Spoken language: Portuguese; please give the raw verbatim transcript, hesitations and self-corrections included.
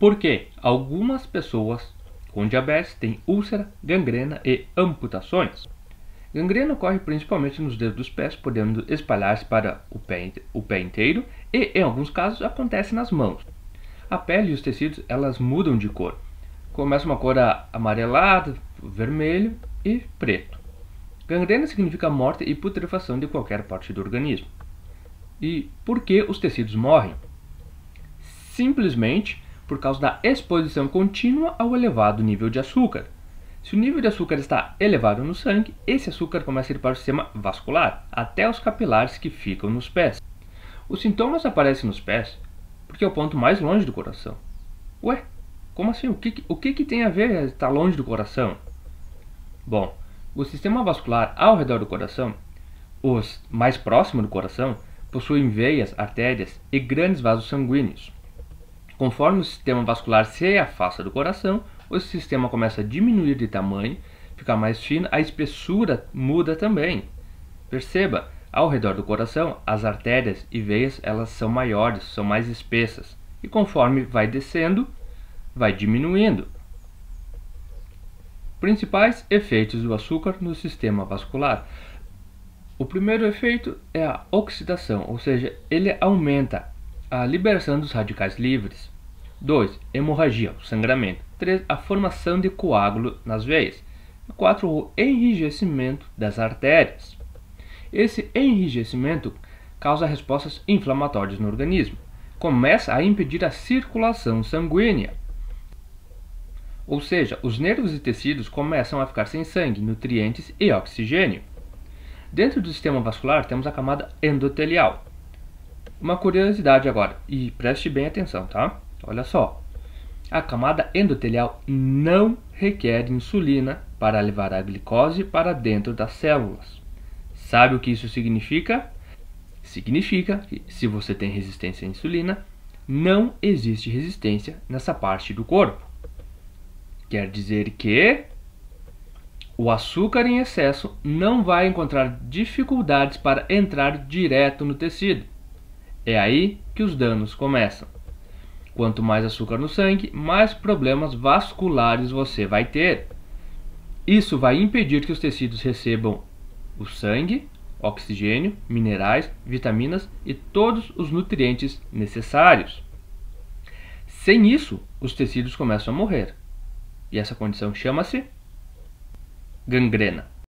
Porque algumas pessoas com diabetes têm úlcera, gangrena e amputações. Gangrena ocorre principalmente nos dedos dos pés, podendo espalhar-se para o pé, o pé inteiro e, em alguns casos, acontece nas mãos. A pele e os tecidos elas mudam de cor. Começa uma cor amarelada, vermelho e preto. Gangrena significa morte e putrefação de qualquer parte do organismo. E por que os tecidos morrem? Simplesmente por causa da exposição contínua ao elevado nível de açúcar. Se o nível de açúcar está elevado no sangue, esse açúcar começa a ir para o sistema vascular, até os capilares que ficam nos pés. Os sintomas aparecem nos pés porque é o ponto mais longe do coração. Ué, como assim? O que, o que, que tem a ver estar longe do coração? Bom, o sistema vascular ao redor do coração, os mais próximos do coração, possuem veias, artérias e grandes vasos sanguíneos. Conforme o sistema vascular se afasta do coração, o sistema começa a diminuir de tamanho, ficar mais fino, a espessura muda também. Perceba, ao redor do coração, as artérias e veias elas são maiores, são mais espessas, e conforme vai descendo, vai diminuindo. Principais efeitos do açúcar no sistema vascular. O primeiro efeito é a oxidação, ou seja, ele aumenta a liberação dos radicais livres. dois. Hemorragia, o sangramento. três. A formação de coágulo nas veias. quatro. O enrijecimento das artérias. Esse enrijecimento causa respostas inflamatórias no organismo. Começa a impedir a circulação sanguínea. Ou seja, os nervos e tecidos começam a ficar sem sangue, nutrientes e oxigênio. Dentro do sistema vascular temos a camada endotelial. Uma curiosidade agora, e preste bem atenção, tá? Olha só. A camada endotelial não requer insulina para levar a glicose para dentro das células. Sabe o que isso significa? Significa que, se você tem resistência à insulina, não existe resistência nessa parte do corpo. Quer dizer que o açúcar em excesso não vai encontrar dificuldades para entrar direto no tecido. É aí que os danos começam. Quanto mais açúcar no sangue, mais problemas vasculares você vai ter. Isso vai impedir que os tecidos recebam o sangue, oxigênio, minerais, vitaminas e todos os nutrientes necessários. Sem isso, os tecidos começam a morrer. E essa condição chama-se gangrena.